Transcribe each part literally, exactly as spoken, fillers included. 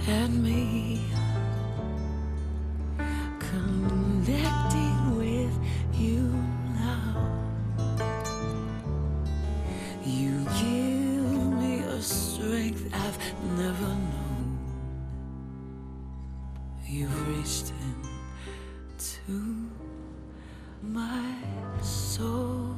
at me, connecting with you now. You give me a strength I've never known. You've reached into my soul.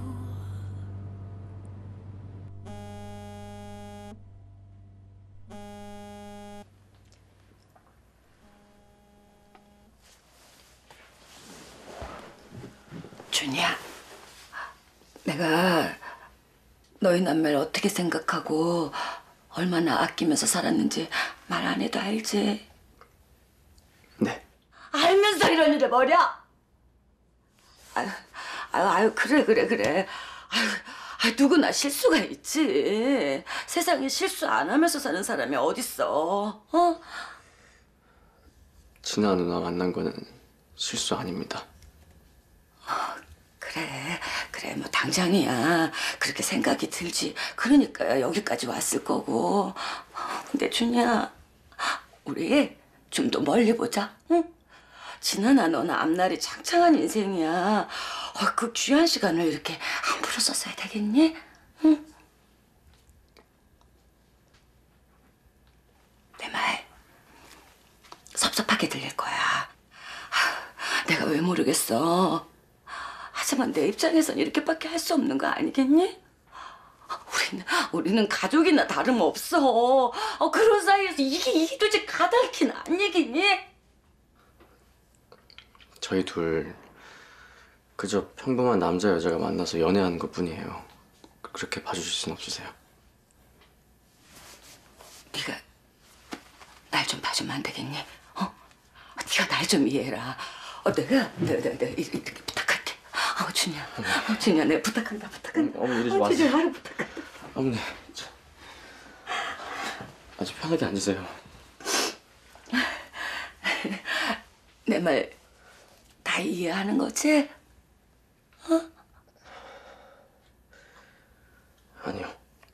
준이야, 내가 너희 남매를 어떻게 생각하고 얼마나 아끼면서 살았는지 말 안 해도 알지? 네. 알면서 이런 일을 벌여? 아유, 아유, 아유, 그래, 그래, 그래. 아유, 아유, 누구나 실수가 있지. 세상에 실수 안 하면서 사는 사람이 어딨어, 어? 진아 누나 만난 거는 실수 아닙니다. 그래, 그래, 뭐 당장이야. 그렇게 생각이 들지. 그러니까 여기까지 왔을 거고. 근데 준이야, 우리 좀 더 멀리 보자, 응? 진아나 너나 앞날이 창창한 인생이야. 어, 그 귀한 시간을 이렇게 함부로 썼어야 되겠니? 응? 내 말 섭섭하게 들릴 거야. 하, 내가 왜 모르겠어. 하지만 내 입장에선 이렇게밖에 할 수 없는 거 아니겠니? 우리는, 우리는 가족이나 다름없어. 어, 그런 사이에서 이게, 이게 도대체 가당키는 안 얘기니? 저희 둘 그저 평범한 남자 여자가 만나서 연애하는 것 뿐이에요. 그렇게 봐주실 순 없으세요? 네가 날 좀 봐주면 안 되겠니? 어? 네가 날 좀 이해해라. 어, 내가, 내가, 내가, 내가 이렇게 부탁할게. 어, 준이야. 어, 준이야, 내가 부탁한다, 부탁한다. 어머니, 이러지 어, 마세요. 준이야, 나를 부탁한다. 어머니, 저... 아주 편하게 앉으세요. 내 말 다 이해하는 거지? 어? 아니요.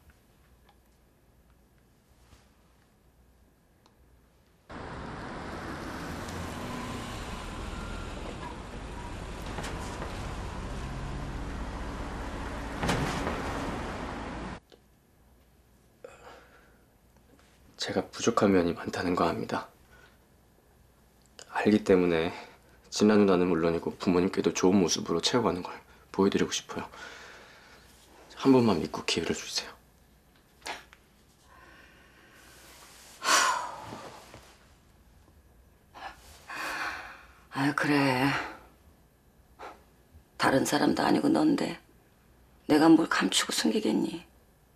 제가 부족한 면이 많다는 거 압니다. 알기 때문에 진아 누나는 물론이고 부모님께도 좋은 모습으로 채워가는 걸 보여드리고 싶어요. 한 번만 믿고 기회를 주세요. 아유, 그래. 다른 사람도 아니고 넌데 내가 뭘 감추고 숨기겠니?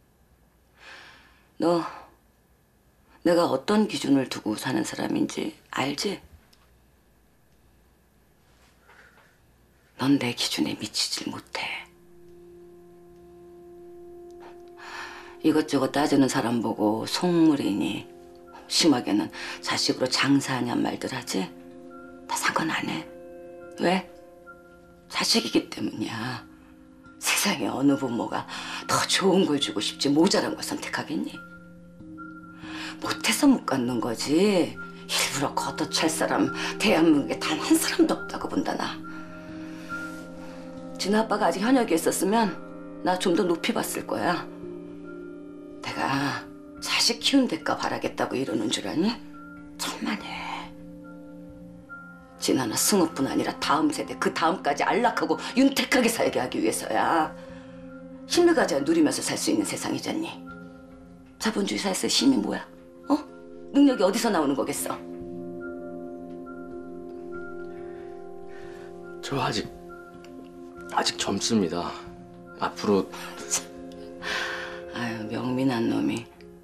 너 내가 어떤 기준을 두고 사는 사람인지 알지? 넌 내 기준에 미치질 못해. 이것저것 따지는 사람 보고 속물이니 심하게는 자식으로 장사하냔 말들 하지? 나 상관 안 해. 왜? 자식이기 때문이야. 세상에 어느 부모가 더 좋은 걸 주고 싶지 모자란 걸 선택하겠니? 못해서 못 갖는 거지. 일부러 걷어찰 사람 대한민국에 단 한 사람도 없다고 본다, 나. 진아 아빠가 아직 현역에 있었으면 나 좀 더 높이 봤을 거야. 내가 자식 키운 대가 바라겠다고 이러는 줄 아니? 천만에. 진아나 승우뿐 아니라 다음 세대 그 다음까지 안락하고 윤택하게 살게 하기 위해서야. 힘을 가져야 누리면서 살 수 있는 세상이잖니. 자본주의 사회에서 힘이 뭐야? 어? 능력이 어디서 나오는 거겠어? 저 아직 아직 젊습니다. 앞으로... 아유, 명민한 놈이.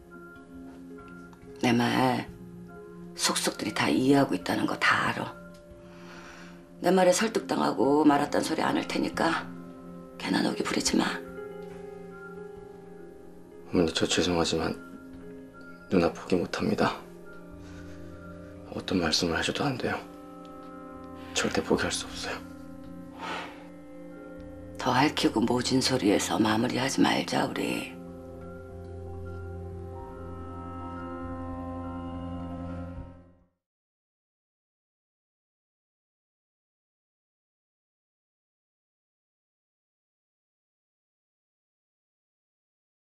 내 말 속속들이 다 이해하고 있다는 거 다 알아. 내 말에 설득당하고 말았단 소리 안 할 테니까 걔나 너기 부리지 마. 어머니, 저 죄송하지만 누나 포기 못합니다. 어떤 말씀을 하셔도 안 돼요. 절대 포기할 수 없어요. 더 핥히고 모진 소리에서 마무리하지 말자, 우리.